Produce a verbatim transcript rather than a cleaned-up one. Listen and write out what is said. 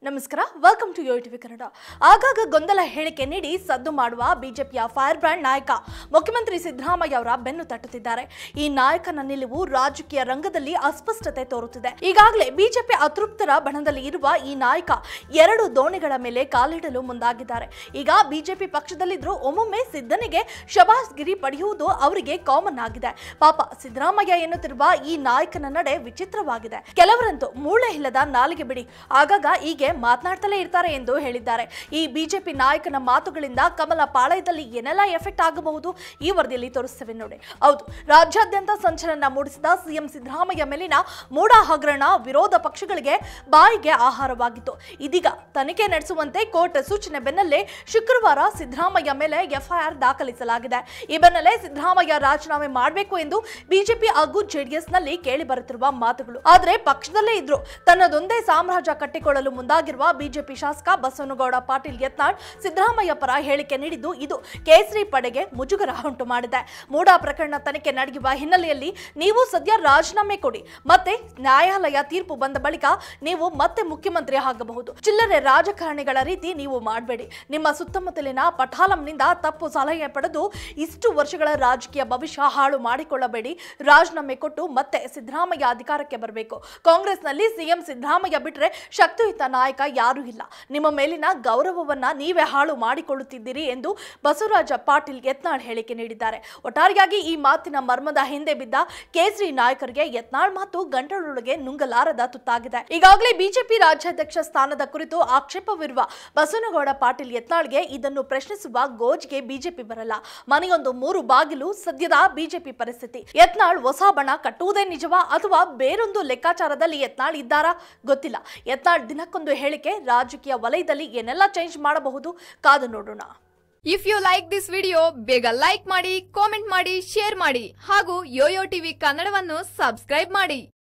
ನಮಸ್ಕಾರ, welcome to YoYo TV Kannada. ಆಗಾಗ ಗೊಂದಲ ಹೇಳಿಕೆ ನೀಡಿ ಸದ್ದು ಮಾಡುವ ಬಿಜೆಪಿಯ ಫೈರ್ ಬ್ರ್ಯಾಂಡ್ ನಾಯಕ ಮುಖ್ಯಮಂತ್ರಿ ಸಿದ್ದರಾಮಯ್ಯ ಅವರ ಬೆನ್ನು ತಟ್ಟುತ್ತಿದ್ದಾರೆ. ಈ ನಾಯಕನ ನಿಲುವು ರಾಜಕೀಯ ರಂಗದಲ್ಲಿ ಅಸ್ಪಷ್ಟತೆ ತೋರುತ್ತಿದೆ. ಈಗಾಗಲೇ ಬಿಜೆಪಿ ಅತೃಪ್ತರ ಬಣದಲ್ಲಿ ಇರುವ ಈ ನಾಯಕ ಎರಡು ದೋಣಿಗಳ ಮೇಲೆ ಕಾಲಿಡಲು ಮುಂದಾಗಿದ್ದಾರೆ. ಈಗ ಬಿಜೆಪಿ ಪಕ್ಷದಲ್ಲಿದ್ದರೂ ಒಮ್ಮೊಮ್ಮೆ ಸಿದ್ದನಿಗೆ ಶಬಾಸ್ ಗಿರಿ ಪಡೆಯುವುದು ಅವರಿಗೆ ಕಾಮನ್ ಆಗಿದೆ. ಪಾಪ ಸಿದ್ದರಾಮಯ್ಯ ಎನ್ನುತ್ತಿರುವ ಈ ನಾಯಕನ ನಡೆ ವಿಚಿತ್ರವಾಗಿದೆ. ಕೆಲವರಂತೂ ಮೂಳೆ ಇಲ್ಲದ ನಾಲಿಗೆ ಬಿಡಿ, ಆಗಾಗ ಹೀಗೆ ಮಾತನಾಡ್ತಲೇ ಇರ್ತಾರೆ ಎಂದು ಹೇಳಿದ್ದಾರೆ. ಈ ಬಿಜೆಪಿ ನಾಯಕನ ಮಾತುಗಳಿಂದ ಕಮಲ ಪಾಳಯದಲ್ಲಿ ಏನೆಲ್ಲ ಎಫೆಕ್ಟ್ ಆಗಬಹುದು ಈ ವರದಿಯಲ್ಲಿ ತೋರಿಸ್ತೇವೆ ನೋಡಿ. ಹೌದು, ರಾಜ್ಯಾದ್ಯಂತ ಸಂಚಲನ ಮೂಡಿಸಿದ ಸಿಎಂ ಸಿದ್ದರಾಮಯ್ಯ ಮೇಲಿನ ಮೂಢ ಹಗರಣ ವಿರೋಧ ಪಕ್ಷಗಳಿಗೆ ಬಾಯಿಗೆ ಆಹಾರವಾಗಿತ್ತು. ಇದೀಗ ತನಿಖೆ ನಡೆಸುವಂತೆ ಕೋರ್ಟ್ ಸೂಚನೆ ಬೆನ್ನಲ್ಲೇ ಶುಕ್ರವಾರ ಸಿದ್ದರಾಮಯ್ಯ ಮೇಲೆ ಎಫ್ಐಆರ್ ದಾಖಲಿಸಲಾಗಿದೆ. ಈ ಬೆನ್ನಲ್ಲೇ ಸಿದ್ದರಾಮಯ್ಯ ರಾಜೀನಾಮೆ ಮಾಡಬೇಕು ಎಂದು ಬಿಜೆಪಿ ಹಾಗೂ ಜೆಡಿಎಸ್ ನಲ್ಲಿ ಕೇಳಿ ಬರುತ್ತಿರುವ ಮಾತುಗಳು. ಆದರೆ ಪಕ್ಷದಲ್ಲೇ ಇದ್ರು ತನ್ನದೊಂದೇ ಸಾಮ್ರಾಜ್ಯ ಕಟ್ಟಿಕೊಳ್ಳಲು ಮುಂದಾಗಿರುವ ಬಿಜೆಪಿ ಶಾಸಕ ಬಸವನಗೌಡ ಪಾಟೀಲ್ ಯತ್ನಾಳ್ ಸಿದ್ದರಾಮಯ್ಯ ಪರ ಹೇಳಿಕೆ ನೀಡಿದ್ದು ಇದು ಕೇಸರಿ ಪಡೆಗೆ ಮುಜುಗರ ಉಂಟು ಮಾಡಿದೆ. ಮೂಡಾ ಪ್ರಕರಣ ತನಿಖೆ ನಡೆಯುವ ಹಿನ್ನೆಲೆಯಲ್ಲಿ ನೀವು ಸದ್ಯ ರಾಜೀನಾಮೆ ಕೊಡಿ, ಮತ್ತೆ ನ್ಯಾಯಾಲಯ ತೀರ್ಪು ಬಂದ ಬಳಿಕ ನೀವು ಮತ್ತೆ ಮುಖ್ಯಮಂತ್ರಿ ಆಗಬಹುದು. ಚಿಲ್ಲರೆ ರಾಜಕಾರಣಿಗಳ ರೀತಿ ನೀವು ಮಾಡಬೇಡಿ. ನಿಮ್ಮ ಸುತ್ತಮುತ್ತಲಿನ ಪಠಾಲಂನಿಂದ ತಪ್ಪು ಸಲಹೆ ಪಡೆದು ಇಷ್ಟು ವರ್ಷಗಳ ರಾಜಕೀಯ ಭವಿಷ್ಯ ಹಾಳು ಮಾಡಿಕೊಳ್ಳಬೇಡಿ. ರಾಜೀನಾಮೆ ಕೊಟ್ಟು ಮತ್ತೆ ಸಿದ್ದರಾಮಯ್ಯ ಅಧಿಕಾರಕ್ಕೆ ಬರಬೇಕು. ಕಾಂಗ್ರೆಸ್ನಲ್ಲಿ ಸಿಎಂ ಸಿದ್ದರಾಮಯ್ಯ ಬಿಟ್ಟರೆ ಶಕ್ತಿಯುತ ನಾಯಕ ಯಾರೂ ಇಲ್ಲ. ನಿಮ್ಮ ಮೇಲಿನ ಗೌರವವನ್ನ ನೀವೇ ಹಾಳು ಮಾಡಿಕೊಳ್ಳುತ್ತಿದ್ದೀರಿ ಎಂದು ಬಸವರಾಜ ಪಾಟೀಲ್ ಯತ್ನಾಳ್ ಹೇಳಿಕೆ ನೀಡಿದ್ದಾರೆ. ಒಟ್ಟಾರೆಯಾಗಿ ಈ ಮಾತಿನ ಮರ್ಮದ ಹಿಂದೆ ಬಿದ್ದ ಕೇಸರಿ ನಾಯಕರಿಗೆ ಯತ್ನಾಳ್ ಮಾತು ಗಂಟಲೊಳಗೆ ನುಂಗಲಾರದ ತುತ್ತಾಗಿದೆ. ಈಗಾಗಲೇ ಬಿಜೆಪಿ ರಾಜ್ಯಾಧ್ಯಕ್ಷ ಸ್ಥಾನದ ಕುರಿತು ಆಕ್ಷೇಪವಿರುವ ಬಸವನಗೌಡ ಪಾಟೀಲ್ ಯತ್ನಾಳ್ಗೆ ಇದನ್ನು ಪ್ರಶ್ನಿಸುವ ಗೋಜಿಗೆ ಬಿಜೆಪಿ ಬರಲ್ಲ. ಮನೆಯೊಂದು ಮೂರು ಬಾಗಿಲು ಸದ್ಯದ ಬಿಜೆಪಿ ಪರಿಸ್ಥಿತಿ. ಯತ್ನಾಳ್ ಹೊಸ ಬಣ ಕಟ್ಟುವುದೇ ನಿಜವಾ ಅಥವಾ ಬೇರೊಂದು ಲೆಕ್ಕಾಚಾರದಲ್ಲಿ ಯತ್ನಾಳ್ ಇದ್ದಾರಾ ಗೊತ್ತಿಲ್ಲ. ಯತ್ನಾಳ್ ದಿನಕ್ಕೊಂದು ಹೇಳಿಕೆ ರಾಜಕೀಯ ವಲಯದಲ್ಲಿ ಏನೆಲ್ಲ ಚೇಂಜ್ ಮಾಡಬಹುದು ಕಾದು ನೋಡೋಣ. If you like this video ಬೇಗ ಲೈಕ್ ಮಾಡಿ, ಕಾಮೆಂಟ್ ಮಾಡಿ, ಶೇರ್ ಮಾಡಿ ಹಾಗೂ ಯೋಯೋ ಟಿವಿ ಕನ್ನಡವನ್ನು ಸಬ್ಸ್ಕ್ರೈಬ್ ಮಾಡಿ.